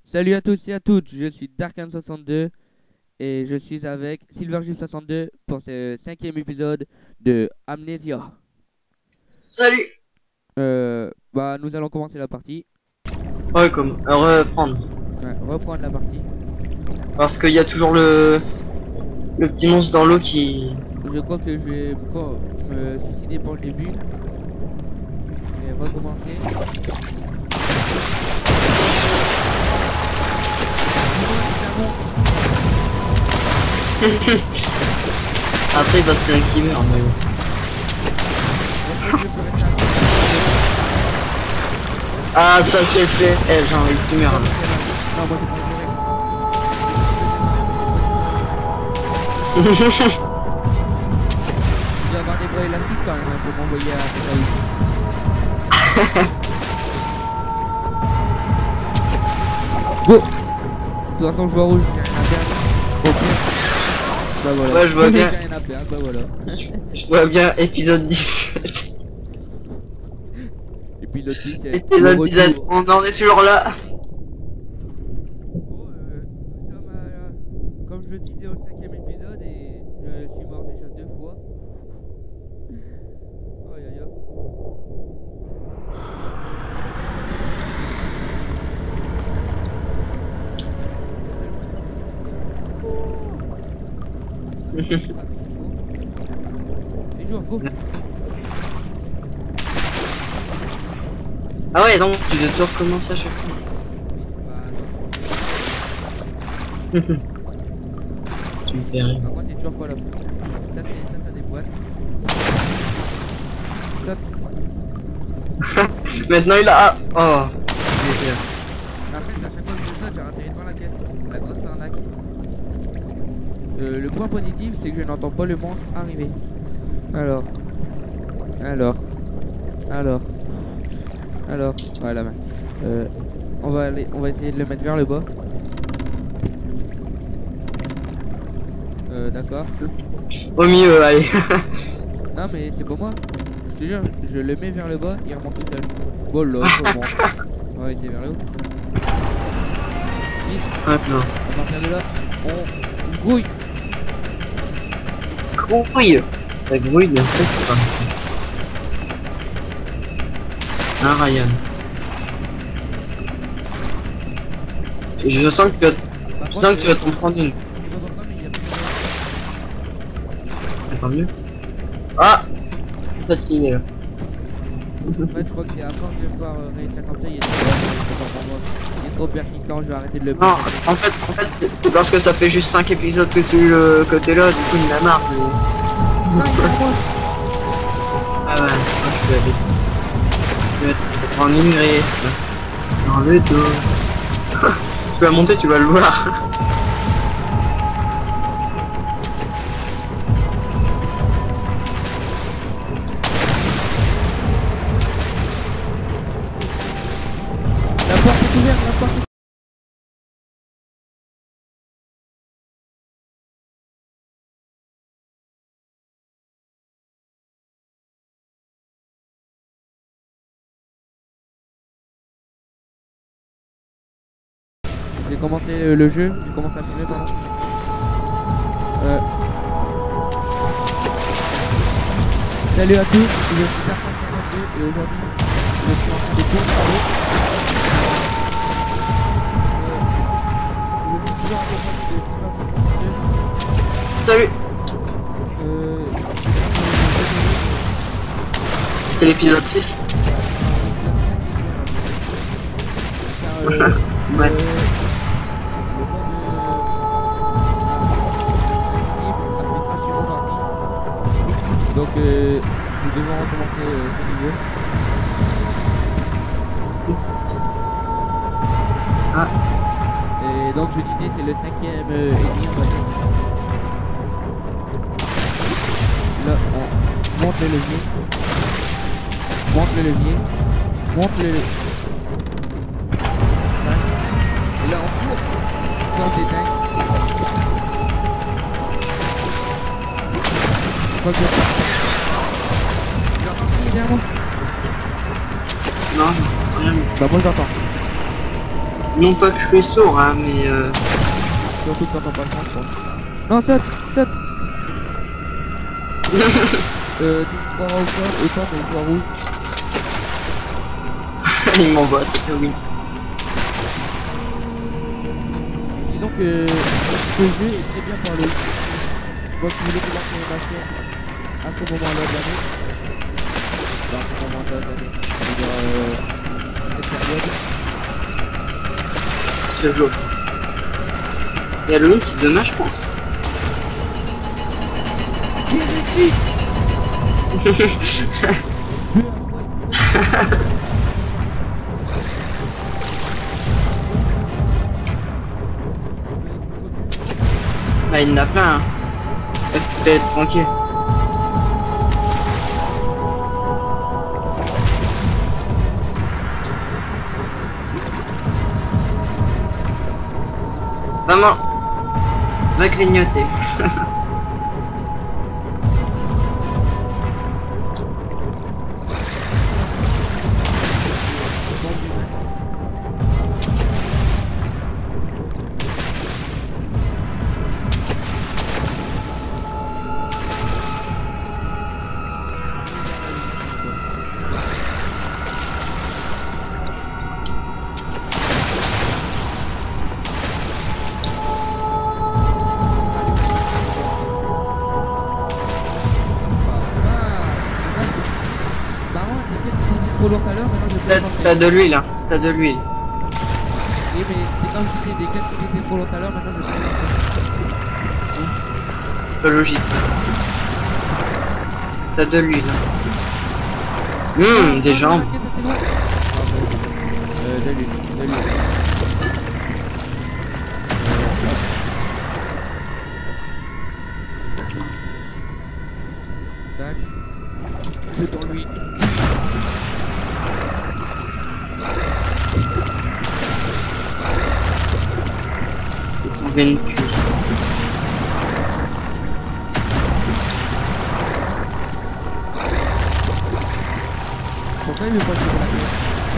Salut à tous et à toutes, je suis Darkan62 et je suis avec Silvergive62 pour ce cinquième épisode de Amnesia. Salut. Nous allons commencer la partie. Ouais, comme reprendre. Ouais, reprendre la partie. Parce qu'il y a toujours le petit monstre dans l'eau qui. Je crois que je vais me suicider pour le début et recommencer. Après, il va se plaindre qu'il meurt, mais bon. Ah, ça c'est fait. Eh, j'ai envie que tu meurs. Là. Non, moi c'est pas direct. Il doit y avoir des bras élastiques quand même pour m'envoyer à Bon, de toute façon je vois rouge, j'ai rien à perdre. Au pire, bah voilà. Ouais, je vois bien. J'ai rien à perdre, bah voilà. Je vois bien épisode 10. Et puis l'autre c'est Épisode le 17. retour. On en est toujours là. Bon, nous sommes comme je le disais, au cinquième épisode et je suis mort déjà 2 fois. Aïe aïe aïe. Les jours, go. Ah ouais, donc tu dois tout recommencer à chaque fois. Bah, Tu me fais rire. par contre, t'es toujours pas là. Ça déboîte. Maintenant il a. Oh. Après, à chaque fois que je saute, j'ai atterri devant la caisse. La grosse arnaque. Le point positif, c'est que je n'entends pas le monstre arriver. Alors. Voilà. On va essayer de le mettre vers le bas. D'accord. Au milieu, allez. Non, mais c'est pas moi. Je te jure, je le mets vers le bas, il remonte tout seul. Bon, là, bon. On va essayer vers le haut. Vite, Maintenant. à partir de là, on grouille. Grouille. La grouille, bien sûr, c'est pas. Hein, Ryan. Je sens que tu vas t'en prendre une. Je sais pas pourquoi, mais il y a plus C'est pas mieux. Ah, fatigué là. de... En fait, je crois que c'est à force de voir réussir comme ça, il est trop persistant, je vais arrêter de le Non, en fait, c'est parce que ça fait juste 5 épisodes que t'es là, du coup il a marre. Mais... Non, il est à moi. Ah ouais, moi je vais aller. Je vais te prendre une griffe dans le dos. Tu vas monter, tu vas le voir. La porte est ouverte, la porte est... J'ai commencé le jeu, j'ai commencé à filmer, pardon. Salut à tous, je suis Dark52 et aujourd'hui, je suis en train de tourner à l'eau. Je suis toujours en compagnie de Silvergive52. Salut. C'est l'épisode 6. Ouais. Donc nous devons recommencer ce niveau. Ah. Et donc je disais c'est le cinquième ennemi on va dire. Là on monte le levier. Monte le levier. Monte le levier. Et là on court. On s'éteint. Je crois que il est derrière moi. Non, rien. Bah moi j'entends. Non pas que je fais sourd, hein, mais Surtout quand t'entends pas le son, je pense. Non, saute, saute. Tu me croiras ou pas, autant mais je vois rouge. il m'envoie, oui. Disons que ce jeu est très bien parlé. Moi, si vous voulez commencer ma chaîne à ce moment-là de l'année, dans ce moment-là de l'année, c'est-à-dire à cette période, Ce jour. Et Halloween, c'est demain, je pense. Ah, il y en a plein, hein. Peut-être tranquille. Maman, va clignoter. trop lourd tout à l'heure, maintenant je peux T'as de l'huile, hein. T'as de l'huile. Oui, mais c'est quand je disais des caisses qui étaient trop lourd tout à l'heure, maintenant je peux C'est pas logique. T'as de l'huile. Des jambes. De l'huile, de l'huile. Tac. C'est dans lui. Son véhicule. Pourquoi il veut pas se la tête?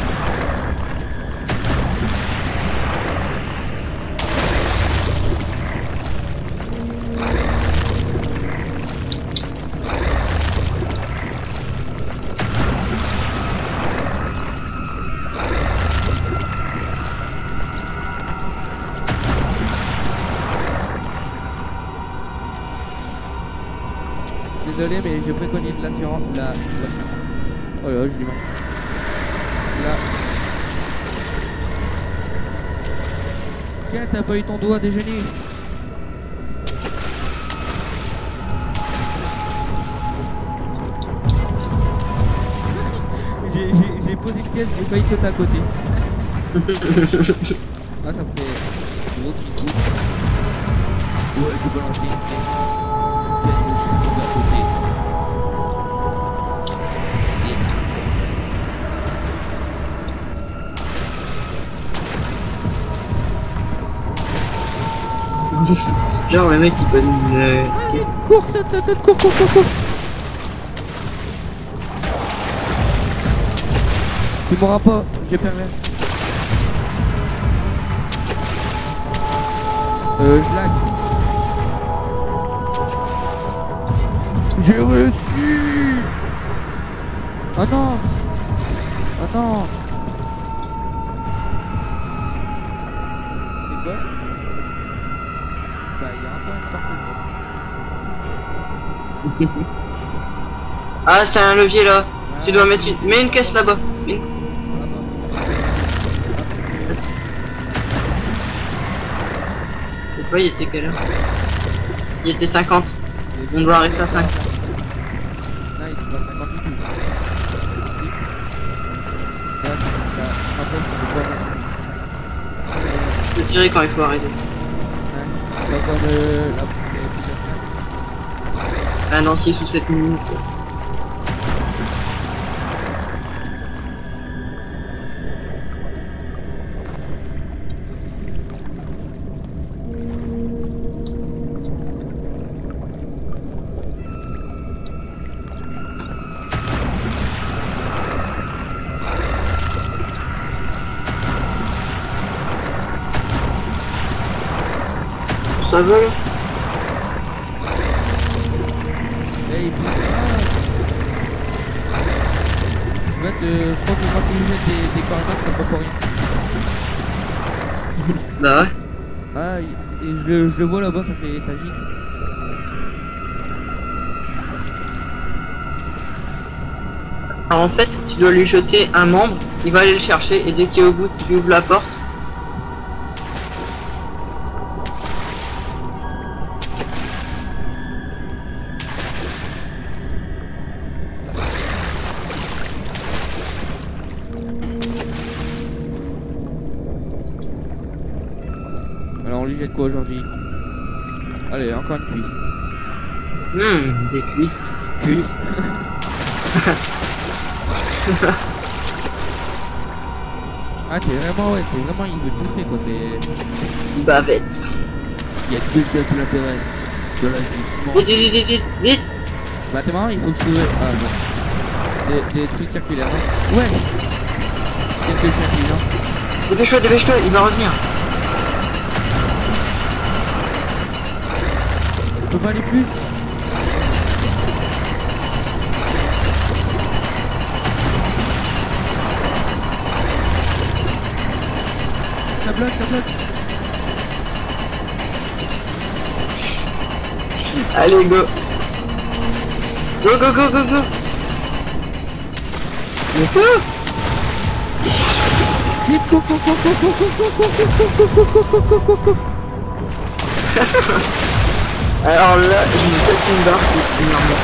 Désolé, mais je préconise l'assurance. Oh là, j'ai du mal. Là. Tiens, t'as pas eu ton doigt à déjeuner. J'ai posé une caisse, j'ai failli sauter à côté. Ah, ça me fait gros petit coup. Ouais, je peux lancer une caisse. Je suis tombé à côté. Genre le mec il pose une... Cours, saute, cours. Tu m'auras pas, j'ai permis. Je lag. J'ai reçu. Oh non. Oh non. C'est quoi? Bah, il y a un point de partout. Ah, c'est un levier là. Ah, Tu dois mettre une... Mets une caisse là-bas. Pourquoi il était quelle heure? Il était 50. On doit arrêter à 5. Nice, pas 50 du tout. Je peux tirer quand il faut arrêter. Ouais, comme Ah, dans 6 ou 7 minutes. travel. Eh, il faut... En fait, je crois que quand tu jettes des coordonnées, ça prend pas rien. Bah ouais. Ah, et je le vois là-bas, ça fait ça gicle. Alors en fait, tu dois lui jeter un membre, il va aller le chercher et dès qu'il est au bout, tu ouvres la porte. Alors on lui jette quoi aujourd'hui? Allez, encore une cuisse. Des cuisses. Cuisse. Ah t'es vraiment il veut tout faire quoi, c'est... Bavette. Il y a que ça qui l'intéresse. De la vie. Vite. Maintenant il faut que je trouve... Ah non. Des trucs circulaires, non? Ouais. Quelques champignons. Dépêche-toi, il va revenir. Je peux pas aller plus. Ça bloque. Allez, go. Go. Vite, go. Alors là, je me fais une barre qui est énorme.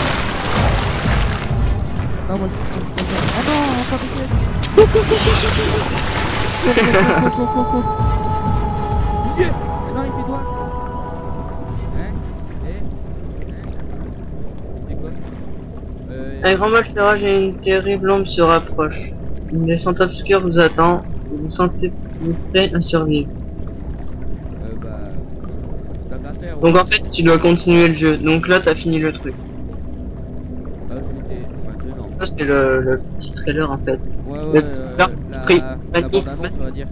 Non, moi je ah non, encore des pièces. Go. Yeah. Non, il fait droit. C'est quoi? Un grand malférage et une terrible ombre se rapprochent. Une descente obscure vous attend. Vous sentez vous prêt à survivre. Bah... C'est pas à faire. Donc en fait, tu dois continuer le jeu. Donc là, t'as fini le truc. Ah, c'était maintenant. Ça, c'est le petit trailer en fait. Ouais, la Magnifique. bande-annonce, on va dire.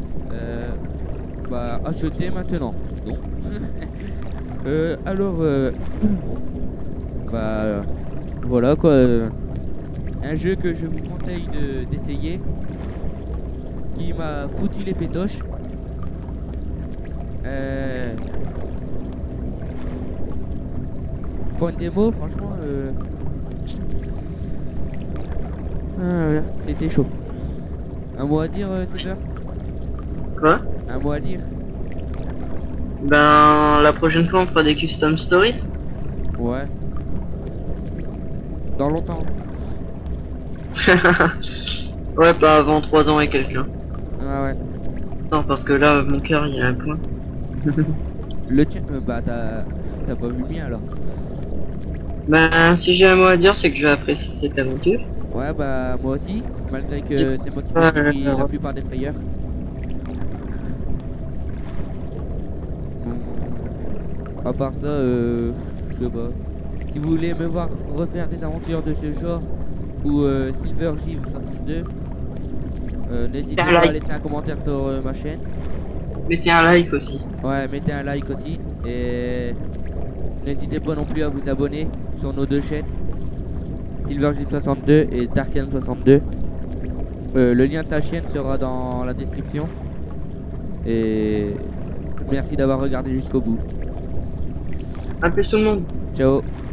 Bah, acheter maintenant. Donc. Alors, bah, voilà quoi. Un jeu que je vous conseille d'essayer. Qui m'a foutu les pétoches. Pour une démo, franchement, voilà, c'était chaud. Un mot à dire, Cypher? Quoi? Un mot à dire? Ben, la prochaine fois, on fera des custom stories. Ouais. Dans longtemps. Ouais, pas avant 3 ans et quelques. Ah ouais. Non, parce que là, mon cœur, il y a un point. Le tien, bah t'as pas vu le mien alors? Ben, si j'ai un mot à dire, c'est que je vais apprécier cette aventure. Ouais, bah moi aussi, malgré que c'est moi qui Ouais, fais ouais. la plupart des players. À part ça, je sais pas. Si vous voulez me voir refaire des aventures de ce genre, ou Silver J 62, n'hésitez pas à laisser un commentaire sur ma chaîne. Mettez un like aussi. Ouais, mettez un like aussi. Et n'hésitez pas non plus à vous abonner sur nos deux chaînes, Silver J 62 et Darken 62. Le lien de ta chaîne sera dans la description. Et merci d'avoir regardé jusqu'au bout. A plus tout le monde. Ciao.